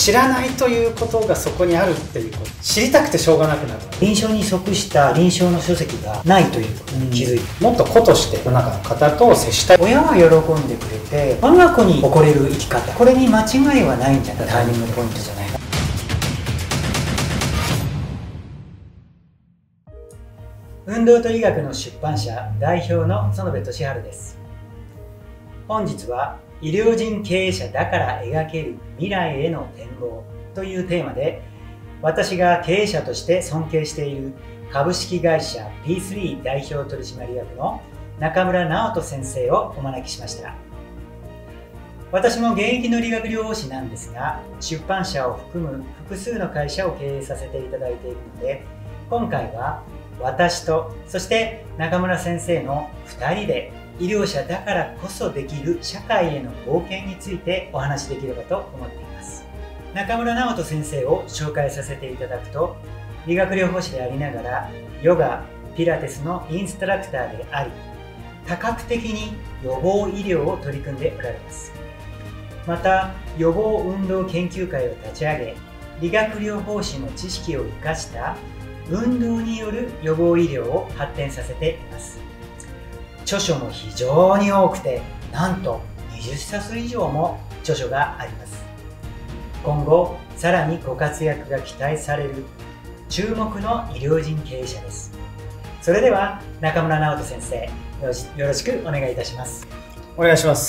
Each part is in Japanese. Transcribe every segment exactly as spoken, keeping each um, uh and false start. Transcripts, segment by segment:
知らないということがそこにあるっていうこと、知りたくてしょうがなくなる。 臨床に即した臨床の書籍がないということに気づいて、 うん、もっと個として世の中の方と接したい。 親は喜んでくれて我が子に誇れる生き方、これに間違いはないんじゃない、ターニングポイントじゃないか。運動と医学の出版社代表の園部俊治です。本日は医療人経営者だから描ける未来への展望というテーマで、私が経営者として尊敬している株式会社 ピースリー 代表取締役の中村直人先生をお招きしました。私も現役の理学療法士なんですが、出版社を含む複数の会社を経営させていただいているので、今回は私とそして中村先生のふたりで医療者だからこそできる社会への貢献についてお話しできればと思っています。中村直人先生を紹介させていただくと、理学療法士でありながらヨガ、ピラティスのインストラクターであり、多角的に予防医療を取り組んでおられます。また予防運動研究会を立ち上げ、理学療法士の知識を生かした運動による予防医療を発展させています。著書も非常に多くて、なんとにじゅっさつ以上も著書があります。今後さらにご活躍が期待される注目の医療人経営者です。それでは中村直人先生、よろし、よろしくお願いいたします。 お願いします。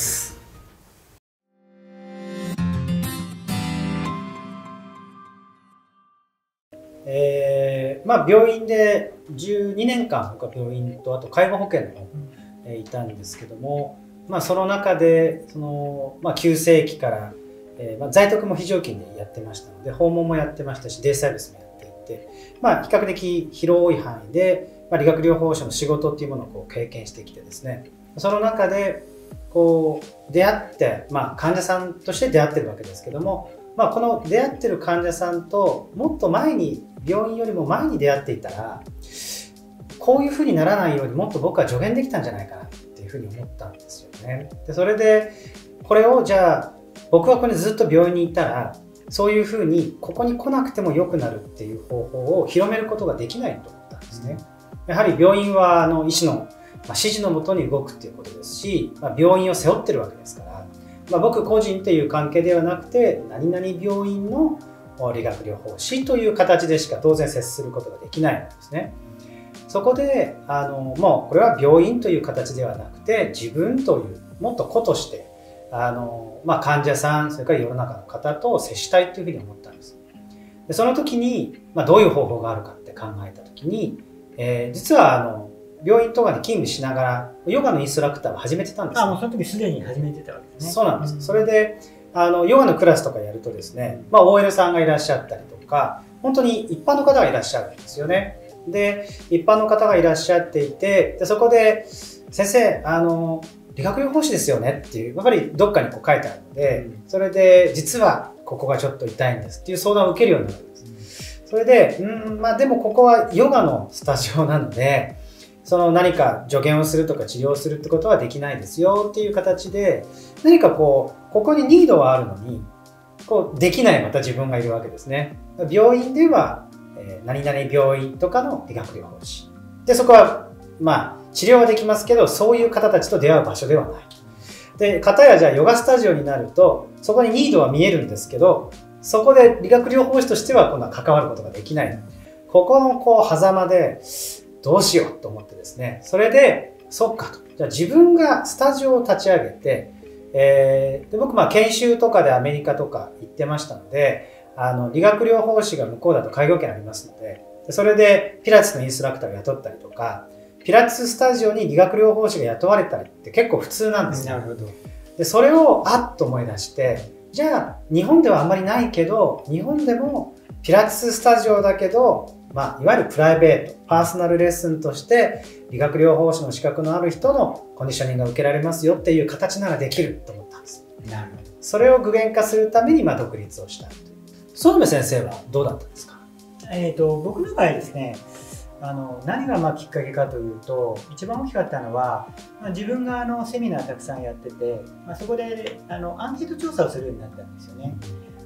えーまあ、病院でじゅうにねんかん僕は病院とあと介護保険の、えー、いたんですけども、まあ、その中でその、まあ、急性期から、えーまあ、在宅も非常勤でやってましたので、訪問もやってましたしデイサービスもやっていて、まあ、比較的広い範囲で、まあ、理学療法士の仕事っていうものをこう経験してきてですね、その中でこう出会って、まあ、患者さんとして出会ってるわけですけども、まあ、この出会ってる患者さんともっと前に、病院よりも前に出会っていたらこういうふうにならないようにもっと僕は助言できたんじゃないかなっていうふうに思ったんですよね。でそれでこれをじゃあ僕はここにずっと病院にいたらそういうふうにここに来なくても良くなるっていう方法を広めることができないと思ったんですね。やはり病院はあの医師の指示のもとに動くっていうことですし、まあ、病院を背負ってるわけですから、まあ、僕個人っていう関係ではなくて何々病院の理学療法士という形でしか当然接することができないんですね。そこであのもうこれは病院という形ではなくて自分というもっと個としてあの、まあ、患者さんそれから世の中の方と接したいというふうに思ったんです。でその時に、まあ、どういう方法があるかって考えた時に、えー、実はあの病院とかに勤務しながらヨガのインストラクターを始めてたんです、ね。 あ、もうその時すでに始めてたわけですね。 そうなんです。うん、それであのヨガのクラスとかやるとですね、まあ、オーエル さんがいらっしゃったりとか本当に一般の方がいらっしゃるんですよね。で一般の方がいらっしゃっていて、でそこで先生あの理学療法士ですよねっていうやっぱりどっかにこう書いてあるので、うん、それで実はここがちょっと痛いんですっていう相談を受けるようになるんです。うん、それでうんまあでもここはヨガのスタジオなのでその何か助言をするとか治療するってことはできないですよっていう形で、何かこうここにニードはあるのにこうできないまた自分がいるわけですね。病院では、えー、何々病院とかの理学療法士で、そこはまあ治療はできますけどそういう方たちと出会う場所ではない。で片やじゃあヨガスタジオになるとそこにニードは見えるんですけど、そこで理学療法士としては今度は関わることができない。ここのこう狭間でどうしようと思ってですね、それでそっかと、じゃあ自分がスタジオを立ち上げて、えー、で僕まあ研修とかでアメリカとか行ってましたので、あの理学療法士が向こうだと介護権ありますので、それでピラティスのインストラクターを雇ったりとか、ピラティススタジオに理学療法士が雇われたりって結構普通なんですよ。なるほど。でそれをあっと思い出して、じゃあ日本ではあんまりないけど日本でもピラティススタジオだけど、まあ、いわゆるプライベートパーソナルレッスンとして理学療法士の資格のある人のコンディショニングが受けられますよっていう形ならできると思ったんです。なるほど。それを具現化するためにまあ独立をしたという。園部先生はどうだったんですか？ えーと僕の場合ですね、あの何がまあきっかけかというと、一番大きかったのは、まあ、自分があのセミナーたくさんやってて、まあ、そこであのアンケート調査をするようになったんですよね。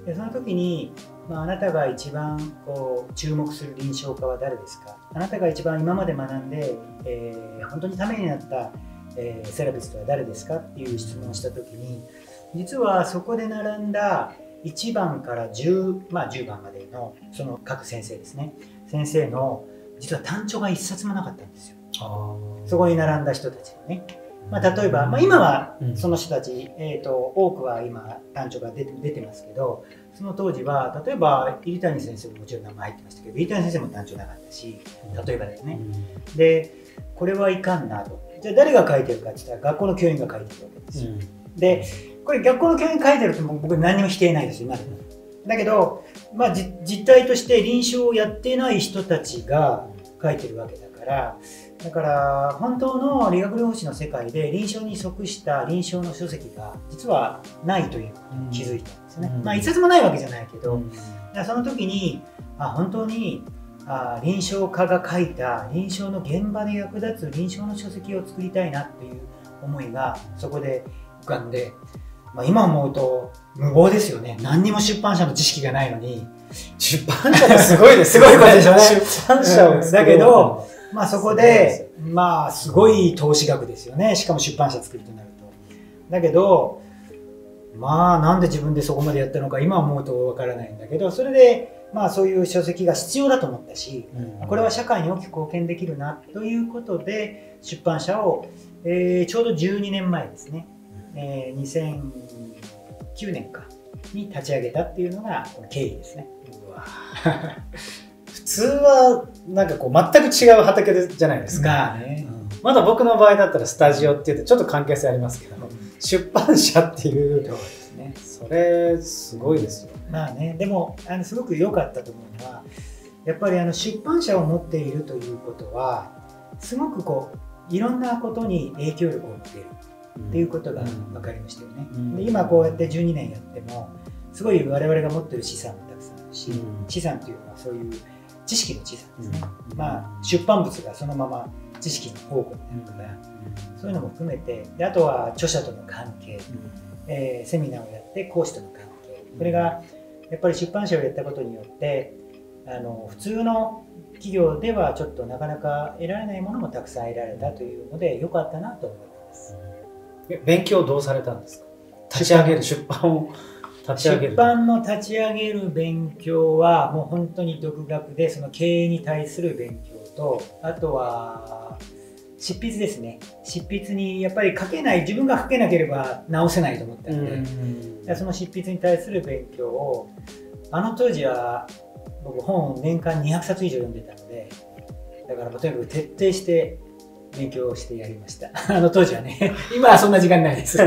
でその時に、まあ、あなたが一番こう注目する臨床家は誰ですか、あなたが一番今まで学んで、えー、本当にためになった、えー、セラピストは誰ですかっていう質問をした時に、実はそこで並んだいちばんからじゅう、まあ、じゅうばんまでのその各先生ですね、先生の実は単調がいっさつもなかったんですよ。あ、そこに並んだ人たちのね、まあ、例えば、まあ、今はその人たち、うん、えーと多くは今単調が出て、出てますけど、その当時は例えば入谷先生ももちろん名前入ってましたけど、入谷先生も単調なかったし、例えばですね、うん、でこれはいかんなと、じゃあ誰が書いてるかって言ったら学校の教員が書いてるわけですよ、うん、でこれ学校の教員が書いてると僕何にも否定ないですよ今でも。だけど、まあ、実態として臨床をやってない人たちが書いてるわけだから、だから本当の理学療法士の世界で臨床に即した臨床の書籍が実はないということに気づいたんですね、うん、まあ一冊もないわけじゃないけど、うん、その時にあ本当にあ臨床家が書いた臨床の現場で役立つ臨床の書籍を作りたいなっていう思いがそこで浮かんで、まあ、今思うと無謀ですよね。何にも出版社の知識がないのに出版社がすごいですよねすごいことでしょうね出版社を、うん、 だけどまあそこで、まあすごい投資額ですよね。しかも出版社作るとなると。だけど、まあなんで自分でそこまでやったのか今思うとわからないんだけど、それでまあそういう書籍が必要だと思ったし、うん、これは社会に大きく貢献できるなということで出版社を、えー、ちょうどじゅうにねんまえですね、えー、にせんきゅうねんかに立ち上げたっていうのがこの経緯ですね。うわ普通はなんかこう全く違う畑じゃないですか、ね、うん、まだ僕の場合だったらスタジオっていうとちょっと関係性ありますけど、うん、出版社っていうそうですね、それすごいですよ、ね、 まあね、でもあのすごく良かったと思うのはやっぱりあの出版社を持っているということはすごくこういろんなことに影響力を持っているっていうことが分かりましたよね、うん、で今こうやってじゅうにねんやってもすごい我々が持っている資産もたくさんあるし、うん、資産っていうのはそういう知識の資産ですね、うん、まあ出版物がそのまま知識の宝庫になるから、うん、そういうのも含めて、であとは著者との関係、うん、えー、セミナーをやって講師との関係、これがやっぱり出版社をやったことによってあの普通の企業ではちょっとなかなか得られないものもたくさん得られたというので良かったなと思います。 勉強どうされたんですか？立ち上げる出版を立ち上げる出版の立ち上げる勉強はもう本当に独学でその経営に対する勉強と、あとは執筆ですね。執筆にやっぱり書けない、自分が書けなければ直せないと思ったので、うん、その執筆に対する勉強をあの当時は僕本を年間にひゃくさつ以上読んでたので、だからとにかく徹底して勉強してやりました。あの当時はね今はそんな時間ないです、はい、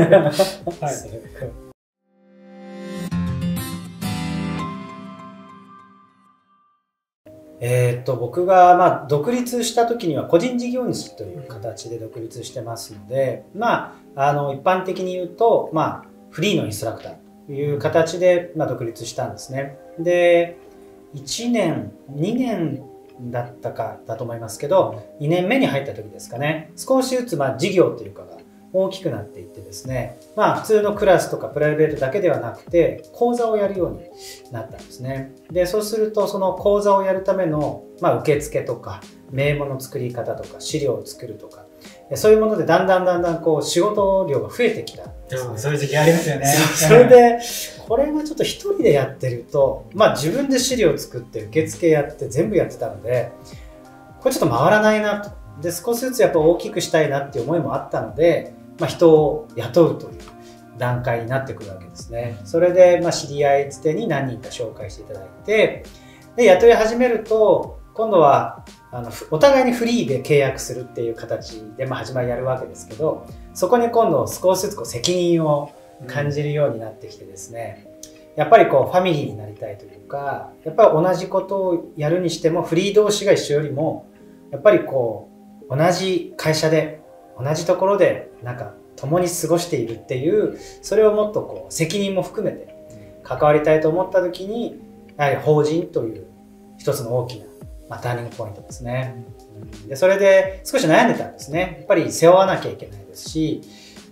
えー、と僕がまあ独立した時には個人事業主という形で独立してますので、まあ、あの一般的に言うと、まあ、フリーのインストラクターという形でまあ独立したんですね。でいちねんにねんだったかだと思いますけど、にねんめに入った時ですかね、少しずつまあ事業というかが大きくなっていってですね、まあ普通のクラスとかプライベートだけではなくて講座をやるようになったんですね。でそうするとその講座をやるための、まあ、受付とか名簿の作り方とか資料を作るとか、そういうものでだんだんだんだんこう仕事量が増えてきたんですね。 そういう時期ありますよね。 それでこれがちょっと一人でやってると、まあ自分で資料を作って受付やって全部やってたので、これちょっと回らないなと。で少しずつやっぱ大きくしたいなっていう思いもあったので、まあ、人を雇うという段階になってくるわけですね。それでまあ知り合いつてに何人か紹介していただいて、で雇い始めると今度はあのお互いにフリーで契約するっていう形でまあ始まりやるわけですけど、そこに今度少しずつこう責任を感じるようになってきてですね、やっぱりこうファミリーになりたいというか、やっぱり同じことをやるにしてもフリー同士が一緒よりもやっぱりこう同じ会社で同じところでなんか共に過ごしているっていう、それをもっとこう責任も含めて関わりたいと思った時に、やはり法人という一つの大きな、まあ、ターニングポイントですね。でそれで少し悩んでたんですね。やっぱり背負わなきゃいけないですし、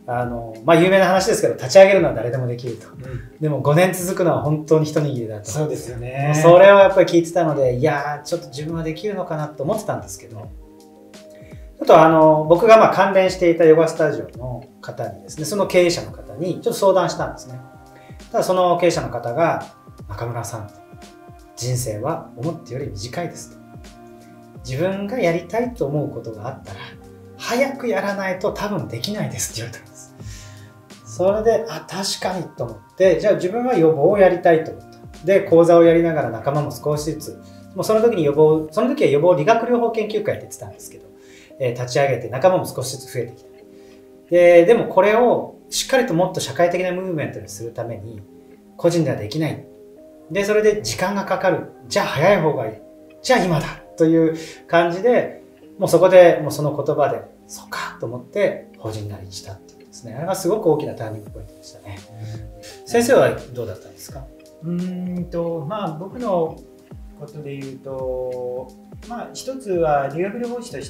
あの、まあ、有名な話ですけど、立ち上げるのは誰でもできると。 うん、 でもごねん続くのは本当に一握りだと。 そうですよね。 それをやっぱり聞いてたので、いやー、ちょっと自分はできるのかなと思ってたんですけど、ちょっとあの、僕がまあ関連していたヨガスタジオの方にですね、その経営者の方にちょっと相談したんですね。ただその経営者の方が、中村さん、人生は思ったより短いですと。自分がやりたいと思うことがあったら、早くやらないと多分できないですって言われたんです。それで、あ、確かにと思って、じゃあ自分は予防をやりたいと思った。で、講座をやりながら仲間も少しずつ、もうその時に予防、その時は予防理学療法研究会って言ってたんですけど、えー、立ち上げて仲間も少しずつ増えてきた。で、でもこれをしっかりともっと社会的なムーブメントにするために、個人ではできない。で、それで時間がかかる。じゃあ早い方がいい。じゃあ今だという感じで、もうそこでもうその言葉で、そうかと思って法人なりにしたっていうですね。あれはすごく大きなターニングポイントでしたね。先生はどうだったんですか？ うーんと、まあ僕のことで言うと、まあ一つは理学療法士として、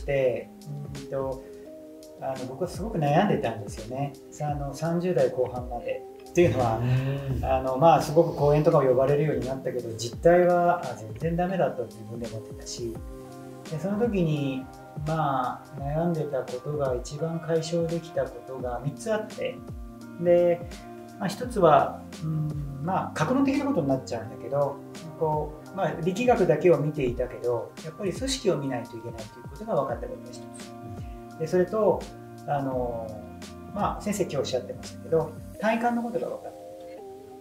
うんとあの僕はすごく悩んでたんですよね。あのさんじゅう代後半まで。っていうのは、あのまあすごく講演とかも呼ばれるようになったけど、実態はあ全然ダメだと自分で思ってたし、でその時にまあ悩んでたことが一番解消できたことがみっつあって、で、まあ、ひとつは、うん、まあ学問的なことになっちゃうんだけど、こう、まあ、力学だけを見ていたけど、やっぱり組織を見ないといけないということが分かったことがひとつ。でそれとあの、まあ、先生今日おっしゃってましたけど、体幹のことが分かったこと。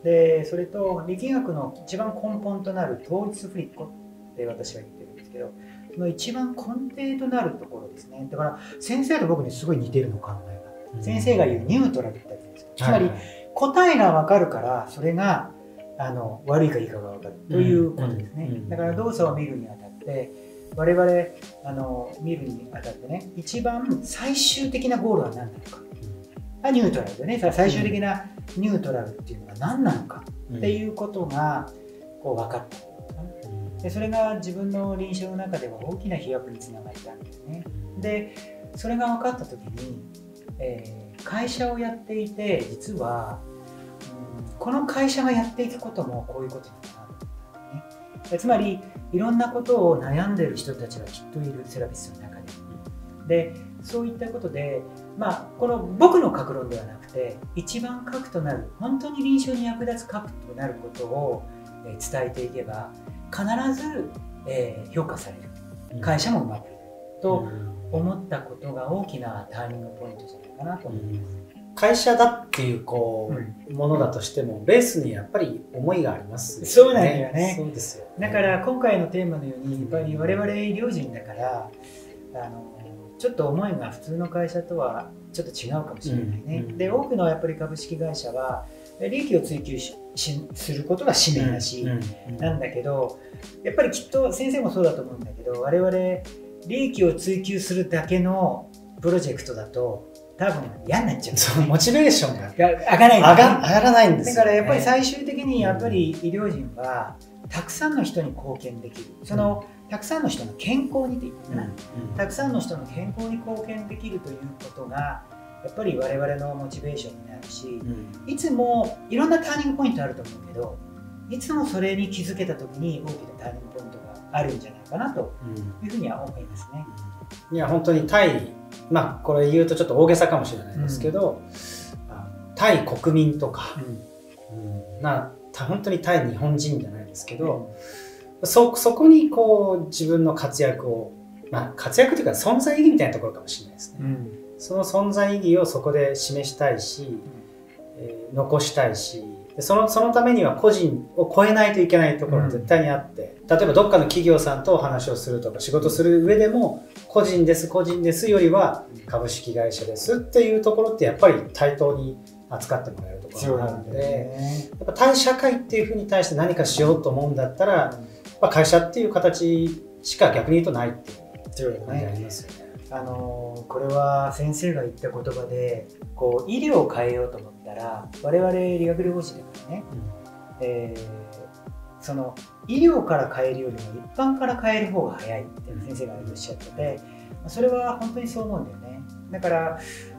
でそれと力学の一番根本となる統一フリッコって私は言ってるんですけど、その一番根底となるところですね。だから先生と僕にすごい似てるの考えが、うん、先生が言うニュートラルってやつです。つまり、はい、答えが分かるからそれがあの悪いかいいかが分かるということですね。だから動作を見るにあたって我々あの見るにあたってね、一番最終的なゴールは何なのか、うん、ニュートラルでね、最終的なニュートラルっていうのが何なのかっていうことがこう分かった。でそれが自分の臨床の中では大きな飛躍につながったんですね。でそれが分かった時に、えー、会社をやっていて実は、うん、この会社がやっていくこともこういうことなんだなと思ったんですね。つまりいろんなことを悩んでいる人たちがきっといるセラピストの中で、でそういったことで、まあ、この僕の各論ではなくて一番核となる本当に臨床に役立つ核となることを伝えていけば必ず、えー、評価される、会社もうまくいくと思ったことが大きなターニングポイントじゃないかなと思います。 会社だっていうこう、うん、ものだとしてもベースにやっぱり思いがありますよね。 そうなんだよね。 そうですよね。 だから今回のテーマのようにやっぱり我々医療人だからあのちょっと思いが普通の会社とはちょっと違うかもしれないね。うんうん、で多くのやっぱり株式会社は利益を追求ししすることが使命だし、なんだけどやっぱりきっと先生もそうだと思うんだけど、我々利益を追求するだけのプロジェクトだと多分嫌になっちゃう、ね、 そうモチベーションが上がらない、ね、 上が、上がらないんですよ、ね、 だからやっぱり最終的にやっぱり医療人はたくさんの人に貢献できる、その、うん、たくさんの人の健康にできる、うんうん、たくさんの人の健康に貢献できるということがやっぱり我々のモチベーションになるし、うん、いつもいろんなターニングポイントあると思うけど、いつもそれに気づけた時に大きなターニングポイントがあるんじゃないかなというふうには思いますね。 うん、いや本当に対、まあこれ言うとちょっと大げさかもしれないですけど、うん、対国民とか、うんうん、な本当に対日本人じゃないですけど、うん、そ, そこにこう自分の活躍を、まあ、活躍というか存在意義みたいなところかもしれないですね。うん、その存在意義をそこで示したいし、うんえー、残したいし、その、そのためには個人を超えないといけないところが絶対にあって、うん、例えばどっかの企業さんとお話をするとか仕事する上でも個人です個人ですよりは株式会社ですっていうところってやっぱり対等に扱ってもらえるところがあるので、ね、やっぱ対社会っていうふうに対して何かしようと思うんだったら、うん、やっぱ会社っていう形しか逆に言うとないっていう感じありますよね。 あのこれは先生が言った言葉でこう医療を変えようと思ったら我々理学療法士だからね、うんえー、その医療から変えるよりも一般から変える方が早いって先生がおっしゃってて、それは本当にそう思うんだよね。だから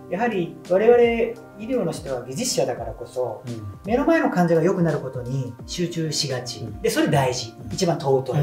やはり我々医療の人は技術者だからこそ、うん、目の前の患者が良くなることに集中しがち、うん、でそれ大事、うん、一番尊い、うん、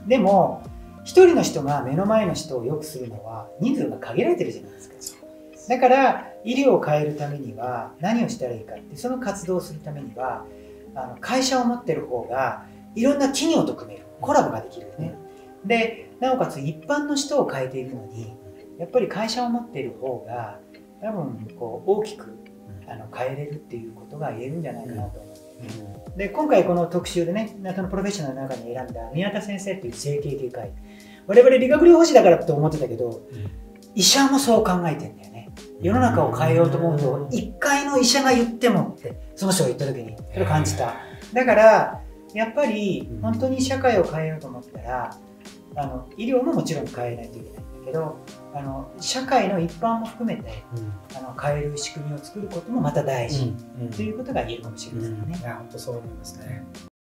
でも一人の人が目の前の人を良くするのは人数が限られてるじゃないですか。だから医療を変えるためには何をしたらいいかって、その活動をするためにはあの会社を持ってる方がいろんな企業と組める、コラボができるよね。でなおかつ一般の人を変えているのに、やっぱり会社を持っている方が多分こう大きくあの変えれるっていうことが言えるんじゃないかなと思って、うん、で今回この特集でね、そのプロフェッショナルの中に選んだ宮田先生っていう整形外科医、我々理学療法士だからって思ってたけど、うん、医者もそう考えてんだよね。世の中を変えようと思うと、一回の医者が言ってもってその人が言った時にそれを感じた。だからやっぱり本当に社会を変えようと思ったら、あの医療ももちろん変えないといけないんだけど、あの社会の一般も含めて、うん、あの変える仕組みを作ることもまた大事、うんうん、ということが言えるかもしれませんね。うん、いや本当そう思いますね。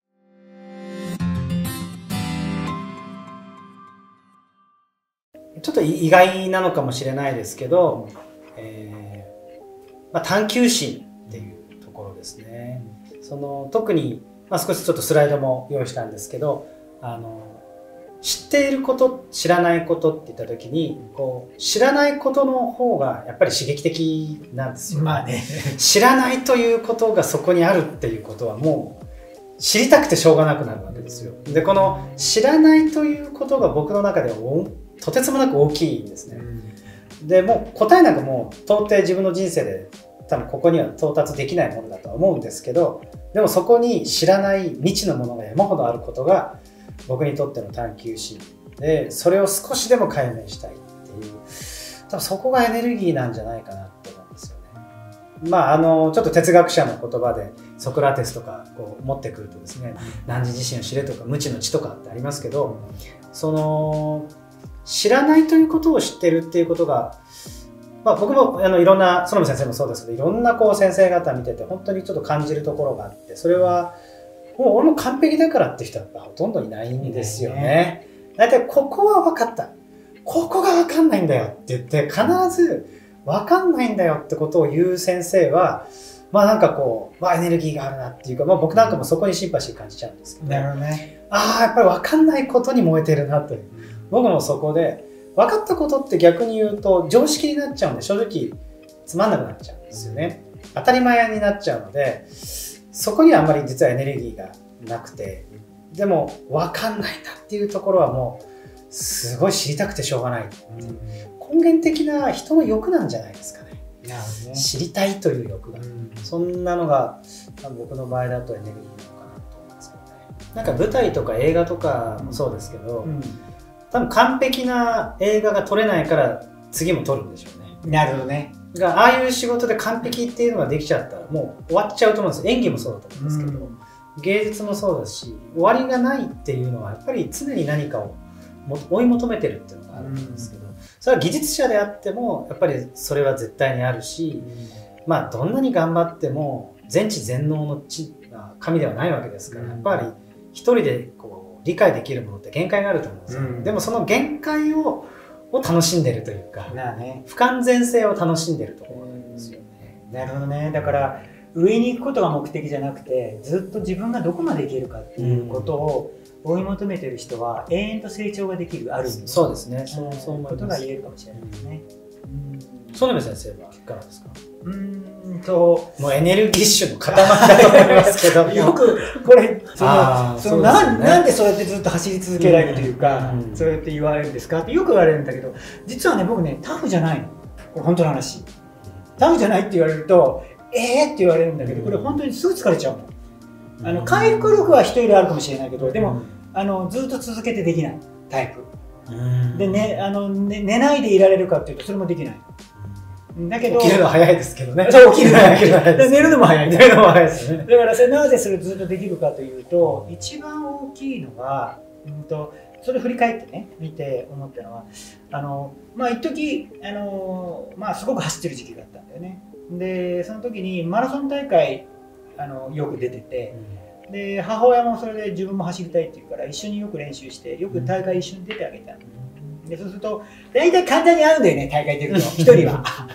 ちょっと意外なのかもしれないですけど、えーまあ、探求心っていうところですね。その特に、まあ、少しちょっとスライドも用意したんですけど、あの知っていること、知らないことって言った時に、こう知らないことの方がやっぱり刺激的なんですよ。 まあね、 知らないということがそこにあるっていうことはもう知りたくてしょうがなくなるわけですよ。でこの知らないということが僕の中ではとてつもなく大きいんですね。うん、でもう答えなんかもう到底自分の人生で多分ここには到達できないものだとは思うんですけど、でもそこに知らない未知のものが山ほどあることが僕にとっての探求心で、それを少しでも解明したいっていう、多分そこがエネルギーなんじゃないかなと思うんですよね。まああのちょっと哲学者の言葉でソクラテスとかこう持ってくるとですね、汝自身を知れとか無知の知とかってありますけど、その知らないということを知ってるっていうことが、まあ、僕もあのいろんな園部先生もそうですけど、いろんなこう先生方見てて本当にちょっと感じるところがあって、それはもう俺も完璧だからって人はほとんどいないんですよね。大体ここは分かった、ここが分かんないんだよって言って必ず分かんないんだよってことを言う先生は、まあなんかこう、まあ、エネルギーがあるなっていうか、まあ、僕なんかもそこにシンパシー感じちゃうんですけど、 なるほどね、 ああやっぱり分かんないことに燃えてるなという、僕もそこで分かったことって逆に言うと常識になっちゃうんで、正直つまんなくなっちゃうんですよね。当たり前になっちゃうので、そこにはあんまり実はエネルギーがなくて、でも分かんないんだっていうところはもうすごい知りたくてしょうがない、うん、根源的な人の欲なんじゃないですかね。 なるほどね、 知りたいという欲が、うん、そんなのが僕の場合だとエネルギーなのかなと思うんですよね。なんか舞台とか映画とかもそうですけど、うんうん、多分完璧な映画が撮れないから次も撮るんでしょうね。 なるほどね。 がああいう仕事で完璧っていうのができちゃったらもう終わっちゃうと思うんですよ。演技もそうだと思うんですけど、うん、芸術もそうだし、終わりがないっていうのはやっぱり常に何かを追い求めてるっていうのがあるんですけど、うん、それは技術者であってもやっぱりそれは絶対にあるし、うん、まあどんなに頑張っても全知全能の知神ではないわけですから、うん、やっぱり一人でこう理解できるものって限界があると思うんですよ、うん、でもその限界をを楽しんでるというか、ね、不完全性を楽しんでるところなんですよね。 なるほどね。だから上に行くことが目的じゃなくて、ずっと自分がどこまでいけるかっていうことを追い求めてる人は永遠と成長ができる、ある意味、 そうですね、 そうそういうことが言えるかもしれないですね。 園部先生はいかがですか？ うーんともうエネルギッシュの塊だと思いますけどよくこれそのそのな、ね、なんでそうやってずっと走り続けられるというか、うん、そうやって言われるんですかってよく言われるんだけど、実はね僕ねタフじゃないの、これ本当の話。タフじゃないって言われるとえーって言われるんだけど、これ本当にすぐ疲れちゃうの。うん、あの回復力は人よりあるかもしれないけど、でも、うん、あのずっと続けてできないタイプ。うん、でね、あのね寝ないでいられるかっていうとそれもできない。だけど起きるの早いですけどね。 そう起きるの早い。寝るのも早い。 寝るのも早いですね。 だからそれなぜそれずっとできるかというと、一番大きいのは、うんとそれ振り返ってね見て思ったのは、あのまあ一時あのまあすごく走ってる時期があったんだよね。でその時にマラソン大会あのよく出てて、うん、で母親もそれで自分も走りたいって言うから一緒によく練習してよく大会一緒に出てあげたの。でそうすると大体簡単に会うんだよね、大会出ると一人は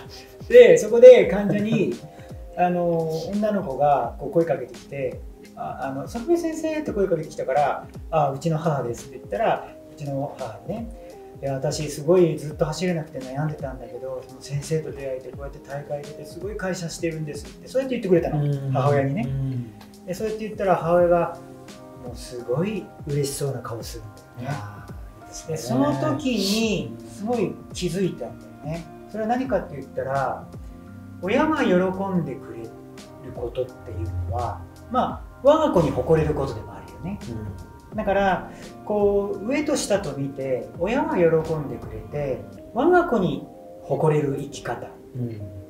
でそこで患者にあの女の子がこう声かけてきて「ああの坂部先生」って声かけてきたから「あうちの母です」って言ったら、うちの母ね「いや私すごいずっと走れなくて悩んでたんだけど、その先生と出会えてこうやって大会出てすごい会社してるんです」ってそうやって言ってくれたの、母親にね。でそうやって言ったら母親がもうすごい嬉しそうな顔するんだよね。でその時にすごい気づいたんだよね。それは何かって言ったら、親が喜んでくれることっていうのはまあ我が子に誇れることでもあるよね、うん、だからこう上と下と見て親が喜んでくれて我が子に誇れる生き方、うん、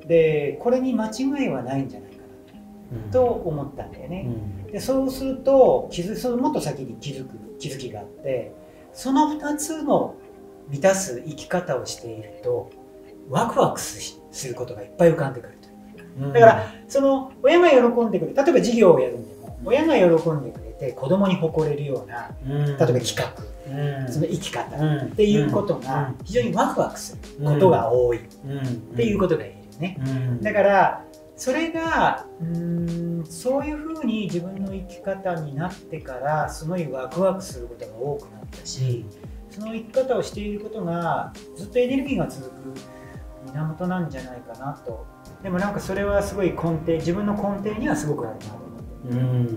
でこれに間違いはないんじゃないかな、うん、と思ったんだよね、うん、でそうすると気づそのもっと先に気づく気づきがあって、そのふたつの満たす生き方をしているとワクワクすることがいっぱい浮かんでくるというか、うん、だからその親が喜んでくれる、例えば事業をやるんでも親が喜んでくれて子供に誇れるような、うん、例えば企画、うん、その生き方っていうことが非常にワクワクすることが多いっていうことが言えるよね、うんうん、だからそれがうーんそういうふうに自分の生き方になってからすごいワクワクすることが多くなったし、その生き方をしていることがずっとエネルギーが続く源なんじゃないかなと。でもなんかそれはすごい根底、自分の根底にはすごくあるなと思って、うんうん、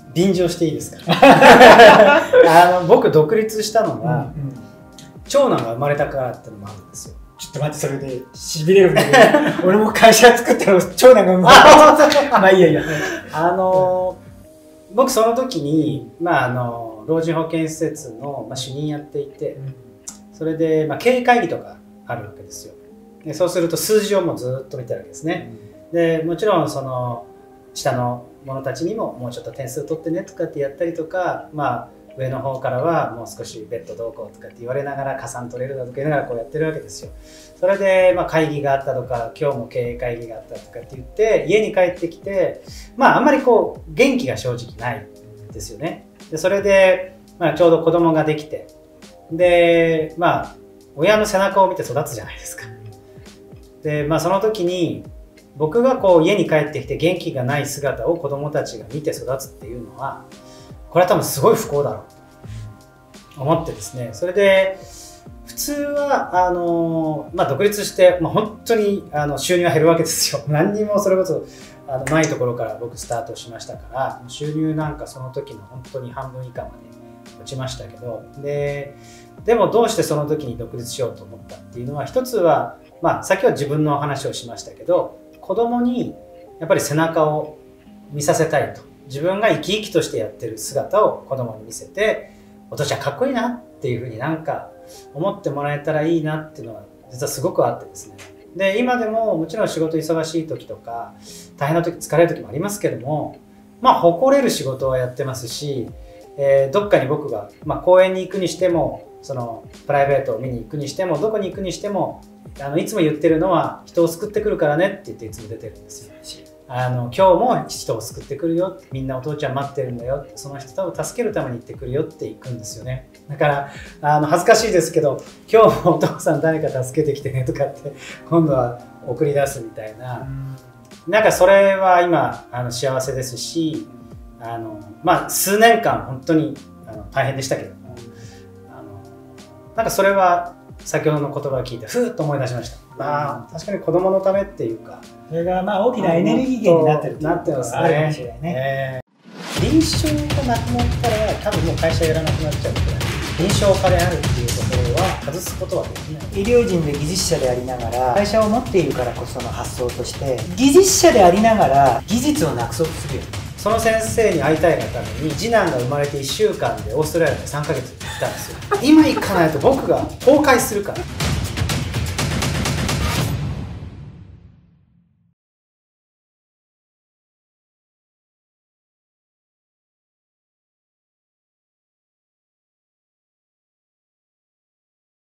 便乗していいですかあの僕独立したのが、うんうん、長男が生まれたからってのもあるんですよ。 ちょっと待って、それでしびれるんだけど俺も会社作ったら長男が生まれたまあいいやいやあの僕その時に、まあ、あの老人保健施設の、まあ、主任やっていて、うん、それで、まあ、経営会議とかあるわけですよ。でそうすると数字をもうずっと見てるわけですね、うん、でもちろんその下の者たちにももうちょっと点数取ってねとかってやったりとか、まあ、上の方からはもう少しベッドどうこうとかって言われながら加算取れるだとか言いながらこうやってるわけですよ。それで、まあ、会議があったとか今日も経営会議があったとかって言って家に帰ってきて、まああんまりこう元気が正直ないですよね。でそれで、まあ、ちょうど子供ができて、でまあ親の背中を見て育つじゃないですか。でまあその時に僕がこう家に帰ってきて元気がない姿を子供たちが見て育つっていうのはこれは多分すごい不幸だろうと思ってですね、それで普通はあの、まあ、独立して、まあ、本当にあの収入が減るわけですよ。何にもそれこそあのないところから僕スタートしましたから、収入なんかその時の本当に半分以下まで落ちましたけど、ででもどうしてその時に独立しようと思ったっていうのは、一つは、まあ、先は自分の話をしましたけど、子供にやっぱり背中を見させたいと、自分が生き生きとしてやってる姿を子供に見せて、お父ちゃんかっこいいなっていうふうになんか思ってもらえたらいいなっていうのは実はすごくあってですね。で今でももちろん仕事忙しい時とか大変な時、疲れる時もありますけども、まあ誇れる仕事はやってますし、えー、どっかに僕が、まあ、公園に行くにしても、そのプライベートを見に行くにしても、どこに行くにしても、あのいつも言ってるのは人を救ってくるからねって言っていつも出てるんですよ。あの今日も人を救ってくるよ、みんなお父ちゃん待ってるんだよ、その人を助けるために行ってくるよって行くんですよね。だからあの恥ずかしいですけど、今日もお父さん誰か助けてきてねとかって今度は送り出すみたいな、なんかそれは今あの幸せですし、あのまあ数年間本当にあの大変でしたけども、あのなんかそれは先ほどの言葉を聞いてふーっと思い出しました。まあ確かに子供のためっていうか、 それがまあ大きなエネルギー源になってるっていうことがあるかもしれないね。臨床がなくなったら多分もう会社やらなくなっちゃうくらい臨床家であるっていうところは外すことはできない。 医療人で技術者でありながら会社を持っているからこその発想として、技術者でありながら技術をなくそうとするよね。 その先生に会いたいがために次男が生まれていっしゅうかんでオーストラリアでさんかげつ行ったんですよ。今行かないと僕が崩壊するから。